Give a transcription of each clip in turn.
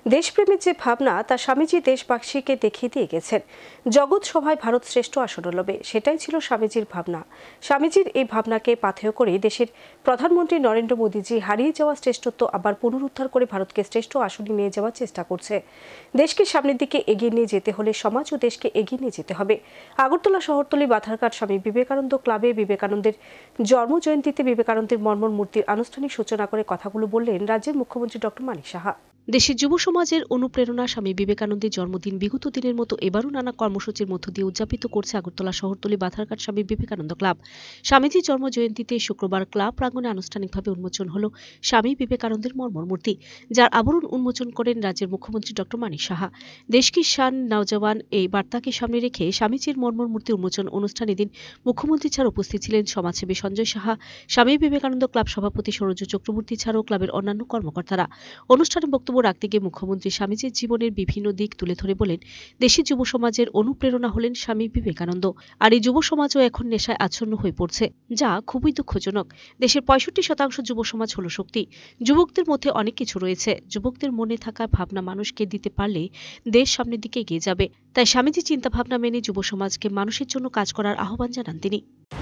দেশপ্রেমের যে ভাবনা তা স্বামীজি দেশবাসীকে দেখিয়ে দিয়ে গেছেন। জগৎ সভায় ভারত শ্রেষ্ঠ আসন লবে, সেটাই ছিল স্বামীজির ভাবনা। স্বামীজির এই ভাবনাকে পাথেয় করে দেশের প্রধানমন্ত্রী নরেন্দ্র মোদীজি হারিয়ে যাওয়া শ্রেষ্ঠত্ব আবার পুনরুদ্ধার করে ভারতকে শ্রেষ্ঠ আসনে নিয়ে যাওয়ার চেষ্টা করছে। দেশকে সামনের দিকে এগিয়ে নিয়ে যেতে হলে সমাজ ও দেশকে এগিয়ে নিয়ে যেতে হবে। আগরতলা শহরতলি বাধারঘাট স্বামী বিবেকানন্দ ক্লাবে বিবেকানন্দের জন্মজয়ন্তীতে বিবেকানন্দের মর্মর মূর্তির আনুষ্ঠানিক সূচনা করে কথাগুলো বললেন রাজ্যের মুখ্যমন্ত্রী ডক্টর মানিক সাহা। দেশের যুব সমাজের অনুপ্রেরণা স্বামী বিবেকানন্দের জন্মদিন বিগত দিনের মতো এবারও নানা কর্মসূচির মধ্য দিয়ে উদযাপিত করছে আগরতলা শহরতলি বাধারঘাট স্বামী বিবেকানন্দ ক্লাব। স্বামীজির জন্মজয়ন্তীতে শুক্রবার ক্লাব প্রাঙ্গণে আনুষ্ঠানিকভাবে উন্মোচন হল স্বামী বিবেকানন্দের মর্মর মূর্তি, যার আবরণ উন্মোচন করেন রাজ্যের মুখ্যমন্ত্রী ডক্টর মানিক সাহা। দেশ কি শান নওজওয়ান এই বার্তাকে সামনে রেখে স্বামীজির মর্মর মূর্তি উন্মোচন অনুষ্ঠানে দিন মুখ্যমন্ত্রী ছাড়া উপস্থিত ছিলেন সমাজসেবী সঞ্জয় সাহা, স্বামী বিবেকানন্দ ক্লাব সভাপতি সরোজ চক্রবর্তী ছাড়াও ক্লাবের অন্যান্য কর্মকর্তারা। অনুষ্ঠানে বক্তব্য রাখতে গিয়ে মুখ্যমন্ত্রী স্বামীজির জীবনের বিভিন্ন দিক তুলে ধরে বলেন, দেশের যুব সমাজের অনুপ্রেরণা হলেন স্বামী বিবেকানন্দ, আর এই যুব সমাজও এখন নেশায় আচ্ছন্ন হয়ে পড়ছে, যা খুবই দুঃখজনক। দেশের 65% যুব সমাজ হল শক্তি। যুবকদের মধ্যে অনেক কিছু রয়েছে। যুবকদের মনে থাকা ভাবনা মানুষকে দিতে পারলে দেশ সামনের দিকে এগিয়ে যাবে। তাই স্বামীজির চিন্তা ভাবনা মেনে যুব সমাজকে মানুষের জন্য কাজ করার আহ্বান জানান তিনি।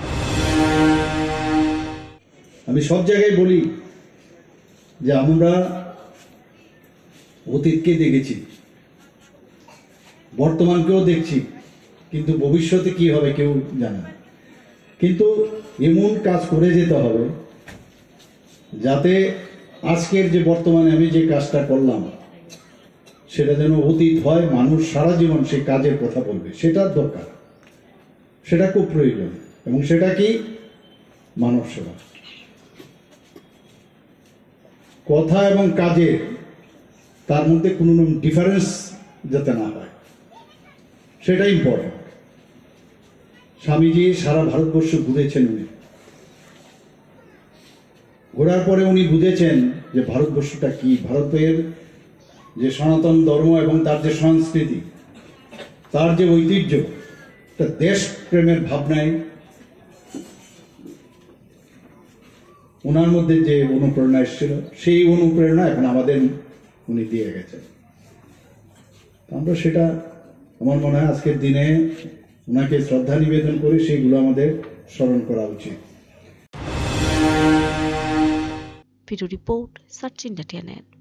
আমি সব জায়গায় বলি যে আমরা অতীতকে দেখেছি, বর্তমানকেও দেখছি, কিন্তু ভবিষ্যতে কি হবে কেউ জানে না। কিন্তু এমন কাজ করে যেতে হবে যাতে আজকের যে বর্তমানে আমি যে কাজটা করলাম সেটা যেন অতীত হয়, মানুষ সারা জীবন সেই কাজের কথা বলবে, সেটার দরকার, সেটা খুব প্রয়োজন। এবং সেটা কি? মানব সেবা। কথা এবং কাজের তার মধ্যে কোনো ডিফারেন্স যাতে না হয়, সেটাই ইম্পর্টেন্ট। স্বামীজি সারা ভারতবর্ষ ঘুরেছেন। উনি ঘোরার পরে উনি বুঝেছেন যে ভারতবর্ষটা কি, ভারতের যে সনাতন ধর্ম এবং তার যে সংস্কৃতি, তার যে ঐতিহ্য, তা দেশ প্রেমের ভাবনায় ওনার মধ্যে যে অনুপ্রেরণা এসেছিল, সেই অনুপ্রেরণা এখন আমাদের উনি দিয়ে গেছেন। আমরা সেটা, আমার মনে হয় আজকের দিনে ওনাকে শ্রদ্ধা নিবেদন করে সেইগুলো আমাদের স্মরণ করা উচিত। Video report, search India.